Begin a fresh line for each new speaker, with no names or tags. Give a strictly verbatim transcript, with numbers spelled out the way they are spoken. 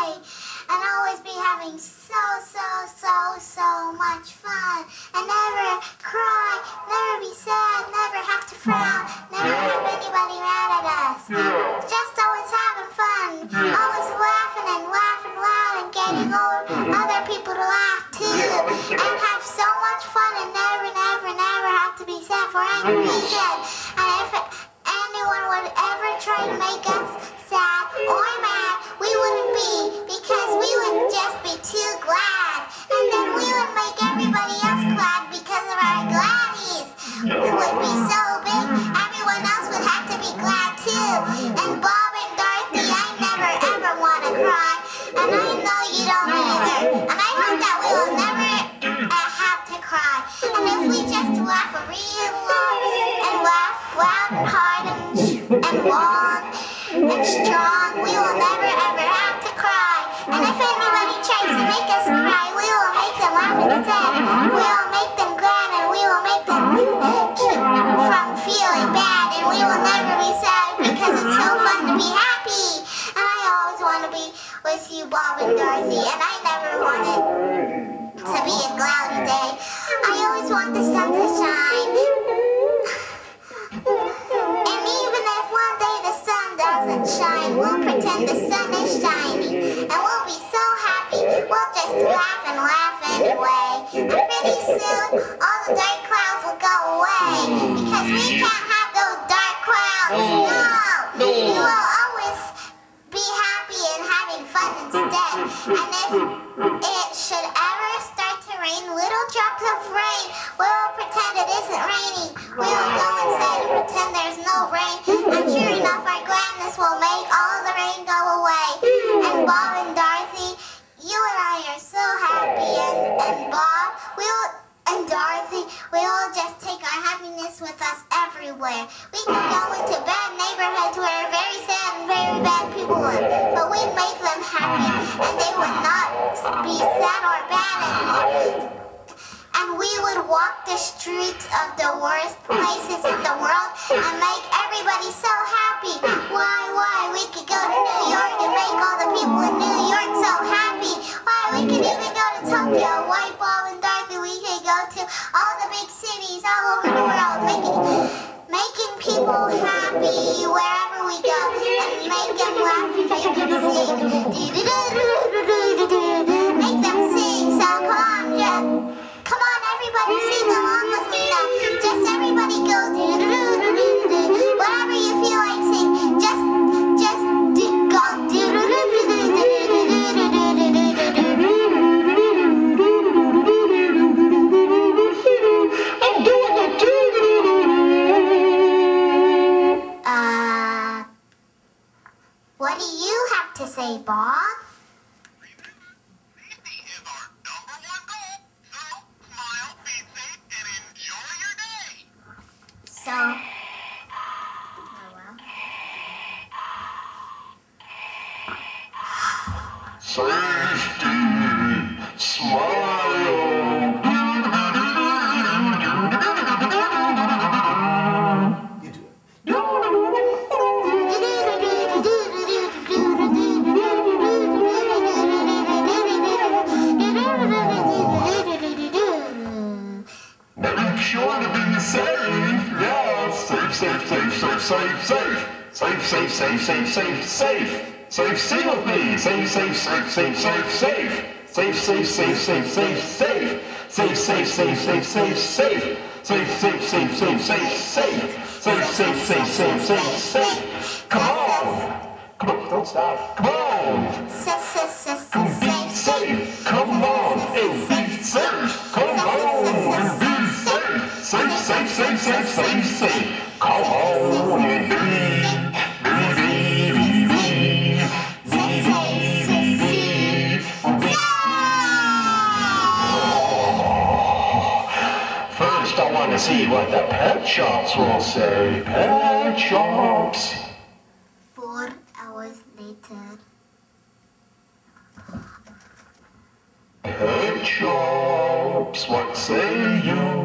day and always be having so, so, so, so much fun. And never cry, never be sad, never have to frown, never have anybody mad at us. Just always having fun, always laughing and laughing loud and getting other people to laugh too. And have so much fun and never, never, never have to be sad for any reason. And if anyone would ever try to make us sad or mad, we wouldn't be, because we would just be too glad. And then we would make everybody else glad because of our gladdies. We would be so big, everyone else would have to be glad too. And Bob and Dorothy, I never ever want to cry. And I know you don't either. And I hope that we will never uh, have to cry. And if we just laugh real long and laugh loud and hard and, and long and strong, we will never ever have to cry. And if anybody tries to make us cry, we will make them laugh instead. We will make them glad and we will make them keep from feeling bad. And we will never be sad because it's so fun to be happy. And I always want to be with you, Bob and Dorothy. And I never want it to be a cloudy day. I always want the sun to shine. And even if one day the sun doesn't shine, we'll pretend the sun is shining. And we'll be so happy, we'll just laugh and laugh anyway. And pretty soon, all the dark clouds will go away. Because we can't have those dark clouds. No! We will always be happy and having fun instead. And if it should ever start to rain, little drops of rain, we'll pretend it isn't raining. We'll go inside and pretend there's no rain. And sure enough, our gladness will make all the rain go away. And Bob and Dorothy, you and I are so happy. And, and Bob, we'll, and Dorothy, we'll just take our happiness with us everywhere. We can go into bad neighborhoods where very sad and very bad people live, but we'd make them happy, and they would not be sad or bad anymore. And we would walk the streets of the worst places in the world and make everybody so happy. Why, why, we could go to New York and make all the people in New York so happy. Why, we could even go to Tokyo. Why, Bob and Dorothy, we could go to all the big cities all over the world, making, making people happy wherever we go, and make them laugh and make them sing. Make them sing, so come on, just... Come on, everybody, sing along with me now. Just everybody go do-do-do-do-do-do. Whatever you feel like sing. Just, just do, go I'm doing the do-do-do-do-do. Uh, what do you have to say, Bob? So, oh well.
Safety, smile. You do it. Make sure to be safe. Yeah, safe, safe, safe, safe, safe, safe. Safe, safe, safe, safe, safe, safe. Safe, sing with me. Safe, safe, safe, safe, safe, safe. Safe, safe, safe, safe, safe, safe. Safe, safe, safe, safe, safe, safe. Safe, safe, safe, safe, safe, safe. Safe, safe, safe, safe, safe, safe. Come on. Come on, don't stop. Come on. Come be safe. Come on and be safe. Come on and be safe. Safe, safe, safe, safe, safe, safe. Come on and be, be, be, be, be, be, be, be, be. First, I want to see what the pet shops will say. Pet shops.
Four hours later.
Pet shops, what say you?